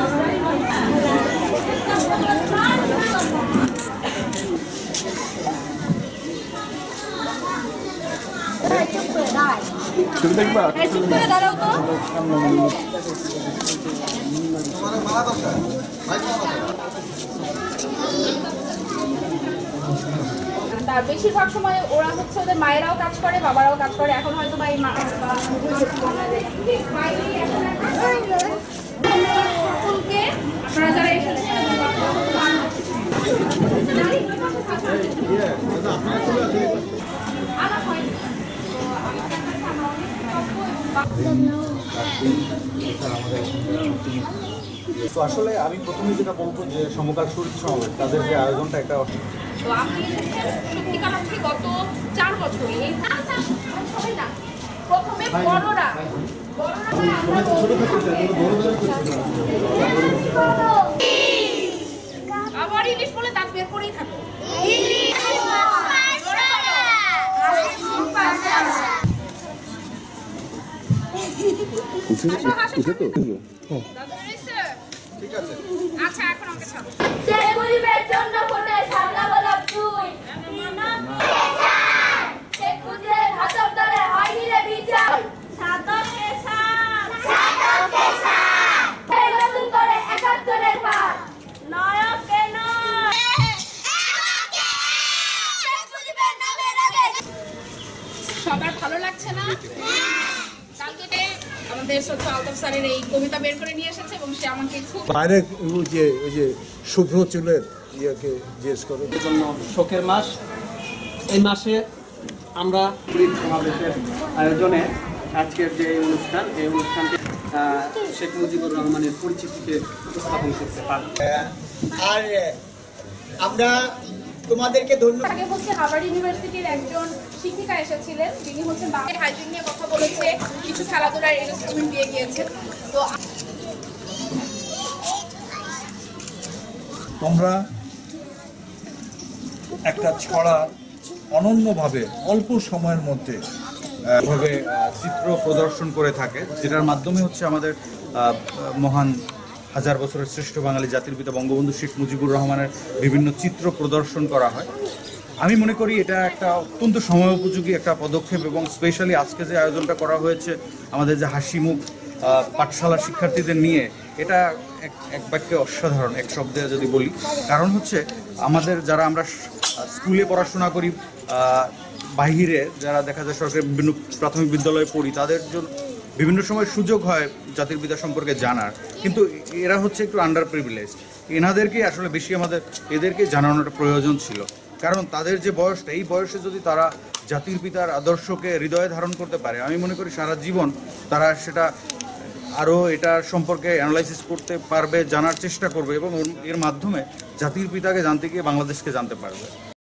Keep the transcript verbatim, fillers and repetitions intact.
তুমি দেখবা তার বেশিরভাগ সময় ওরা হচ্ছে ওদের মায়েরাও কাজ করে, বাবারাও কাজ করে। এখন হয়তো বা এই মা সকলকে আপনারা যারা এসেছেন তো আসলে আমি প্রথমে যেটা বলবো যে সমকাল শরীর সমাবেশ তাদের যে আয়োজনটা একটা তো আপনি সত্যিকার অর্থে গত চার বছর এই না প্রথমে বড়রা আবার ইংলিশ বলে দাঁত বের করেই থাকো। আচ্ছা এখন আমাকে ছাড়ো। শেখ মুজিবের জন্য ফোটে সাদা গোলাপ ফুল, শেখ মুজিবের ঘাতক দলে হয়নি রে বিচার, সাধকে সাথ সাধকে সাথ এই নতুন করে একাত্তরের পার নয়কে নয় শেখ মুজিবের নামে রাগে। সবার ভালো লাগছে না? কালকে আমাদের সত্য আলতাফ স্যারের এই কবিতা বের করে নিয়ে এসেছে এবং সে আমাকে খুব বাইরে ওই যে ওই যে শুভ্র চুলের ইয়েকে জিজ্ঞেস করে জন্য শোকের মাস। এই মাসে আমরা সমাবেশের আয়োজনে আজকের যে অনুষ্ঠান এই অনুষ্ঠানটি শেখ মুজিবুর রহমানের পরিচিতিকে উপস্থাপন করতে পারি। আর আমরা তোমাদেরকে ধন্যবাদ। আগে হচ্ছে হার্ভার্ড ইউনিভার্সিটির একজন শিক্ষিকা এসেছিলেন, যিনি হচ্ছে বাংলা হাইজিন নিয়ে কথা বলেছে, কিছু খেলাধুলার ইনস্ট্রুমেন্ট দিয়ে গিয়েছেন। তো তোমরা একটা ছড়া অনন্যভাবে অল্প সময়ের মধ্যে ভাবে চিত্র প্রদর্শন করে থাকে, যেটার মাধ্যমে হচ্ছে আমাদের মহান হাজার বছরের শ্রেষ্ঠ বাঙালি জাতির পিতা বঙ্গবন্ধু শেখ মুজিবুর রহমানের বিভিন্ন চিত্র প্রদর্শন করা হয়। আমি মনে করি এটা একটা অত্যন্ত সময়োপযোগী একটা পদক্ষেপ এবং স্পেশালি আজকে যে আয়োজনটা করা হয়েছে আমাদের যে হাসিমুখ পাঠশালা শিক্ষার্থীদের নিয়ে, এটা এক এক বাক্যে অসাধারণ, এক শব্দে যদি বলি। কারণ হচ্ছে আমাদের যারা আমরা স্কুলে পড়াশোনা করি, বাহিরে যারা দেখা যায় সরকারি বিভিন্ন প্রাথমিক বিদ্যালয়ে পড়ি, তাদের জন্য বিভিন্ন সময় সুযোগ হয় জাতির পিতা সম্পর্কে জানার, কিন্তু এরা হচ্ছে একটু আন্ডার প্রিভিলেজড। এনাদেরকে আসলে বেশি আমাদের এদেরকে জানানোটা প্রয়োজন ছিল, কারণ তাদের যে বয়সটা, এই বয়সে যদি তারা জাতির পিতার আদর্শকে হৃদয়ে ধারণ করতে পারে, আমি মনে করি সারা জীবন তারা সেটা আরও এটার সম্পর্কে অ্যানালাইসিস করতে পারবে, জানার চেষ্টা করবে এবং এর মাধ্যমে জাতির পিতাকে জানতে গিয়ে বাংলাদেশকে জানতে পারবে।